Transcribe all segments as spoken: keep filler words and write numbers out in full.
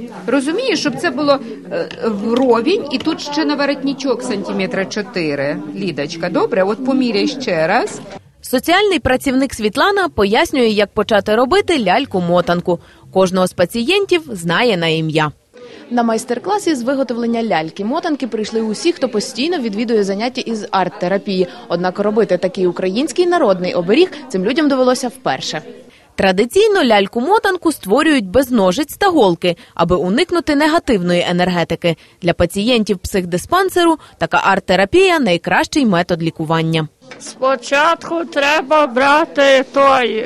Розумієш, щоб це було е, вровень, і тут ще на воротничок сантиметра чотири. Лідочка, добре? От поміряй ще раз. Соціальний працівник Світлана пояснює, як почати робити ляльку-мотанку. Кожного з пацієнтів знає на ім'я. На майстер-класі з виготовлення ляльки-мотанки прийшли усі, хто постійно відвідує заняття із арт-терапії. Однак робити такий український народний оберіг цим людям довелося вперше. Традиційно ляльку-мотанку створюють без ножиць та голки, аби уникнути негативної енергетики. Для пацієнтів психдиспансеру така арт-терапія – найкращий метод лікування. Спочатку треба брати той,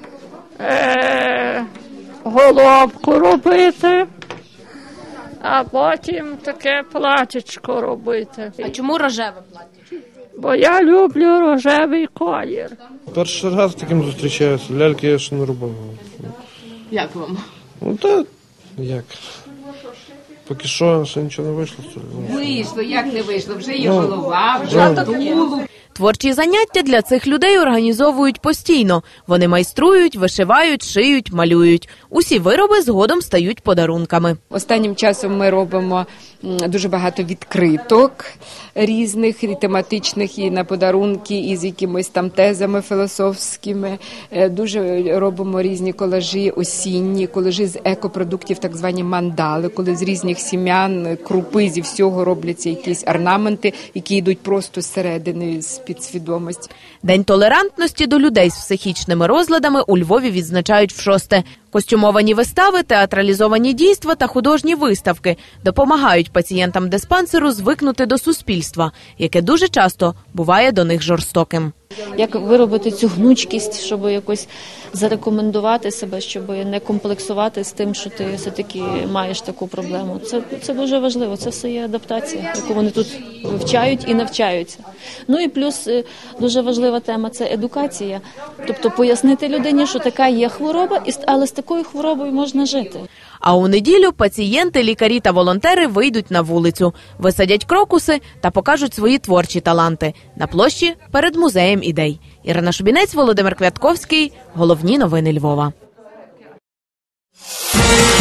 е, головку робити, а потім таке платічко робити. А чому рожеве плаття? Бо я люблю рожевий колір. Перший раз таким зустрічаюся. Ляльки я ще не робив. Як вам? Ну так, як. Поки що ще нічого не вийшло. Вийшло, як не вийшло? Вже є голова, вже тулуб. Творчі заняття для цих людей організовують постійно. Вони майструють, вишивають, шиють, малюють. Усі вироби згодом стають подарунками. Останнім часом ми робимо дуже багато відкриток різних, і тематичних, і на подарунки, і з якимись там тезами філософськими. Дуже робимо різні колажі осінні, колажі з екопродуктів, так звані мандали, коли з різних сім'ян, крупи, зі всього робляться якісь орнаменти, які йдуть просто зсередини, з підсвідомості. День толерантності до людей з психічними розладами у Львові відзначають вшосте. Костюмовані вистави, театралізовані дійства та художні виставки допомагають пацієнтам диспансеру звикнути до суспільства, яке дуже часто буває до них жорстоким. Як виробити цю гнучкість, щоб якось зарекомендувати себе, щоб не комплексувати з тим, що ти все-таки маєш таку проблему. Це, це дуже важливо, це все є адаптація, яку вони тут вивчають і навчаються. Ну і плюс дуже важлива тема – це едукація. Тобто пояснити людині, що така є хвороба, але з такою хворобою можна жити. А у неділю пацієнти, лікарі та волонтери вийдуть на вулицю, висадять крокуси та покажуть свої творчі таланти на площі перед музеєм ідей. Ірина Шубінець, Володимир Квятковський. Головні новини Львова.